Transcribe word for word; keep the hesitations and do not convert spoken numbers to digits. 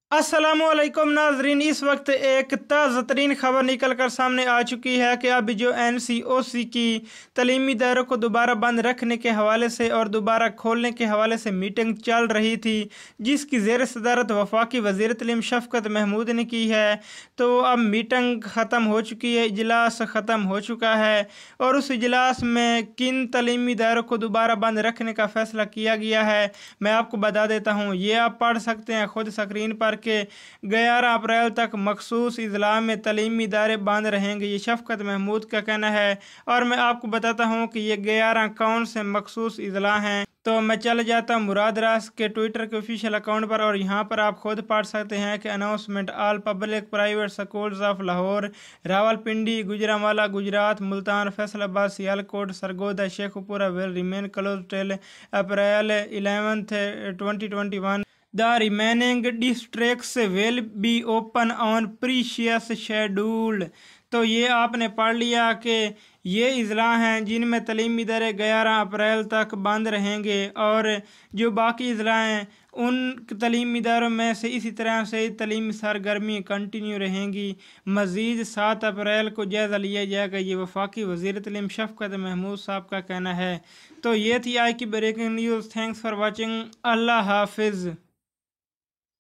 अस्सलामुअलैकुम नाजरीन, इस वक्त एक ताज़ा तरीन खबर निकल कर सामने आ चुकी है कि अभी जो एन सी ओ सी की तलीमी इदारों को दोबारा बंद रखने के हवाले से और दोबारा खोलने के हवाले से मीटिंग चल रही थी, जिसकी ज़ेर सदारत वफाकी वज़ीर तालीम शफकत महमूद ने की है। तो अब मीटिंग ख़त्म हो चुकी है, इजलास ख़त्म हो चुका है और उस इजलास में किन तलीमी इदारों को दोबारा बंद रखने का फ़ैसला किया गया है मैं आपको बता देता हूँ। ये आप पढ़ सकते हैं खुद स्क्रीन पर के ग्यारह अप्रैल तक मखसूस इजला में तलीमी इदारे बंद रहेंगे, ये शफकत महमूद का कहना है। और मैं आपको बताता हूँ कि ये ग्यारह कौन से मखसूस इजला हैं। तो मैं चल जाता हूँ मुराद रास के ट्विटर के ऑफिशियल अकाउंट पर और यहाँ पर आप खुद पढ़ सकते हैं कि announcement all public private schools of Lahore, Rawalpindi, Gujranwala Gujrat, Multan, Faisalabad, Sialkot, Sargodha, Sheikhupura will remain close till April eleventh twenty twenty one. The remaining districts will be open on previous schedule। तो ये आपने पढ़ लिया कि ये अजला हैं जिनमें तलीमी इदारे ग्यारह अप्रैल तक बंद रहेंगे और जो बाकी अजला हैं उन तलीमी इदारों में से इसी तरह से तलीमी सरगर्मी कंटिन्यू रहेंगी। मज़ीद सात अप्रैल को जायज़ा लिया जाएगा, ये वफाकी वज़ीर तालीम शफकत महमूद साहब का कहना है। तो ये थी आज की breaking news. Thanks for watching. Allah हाफिज़।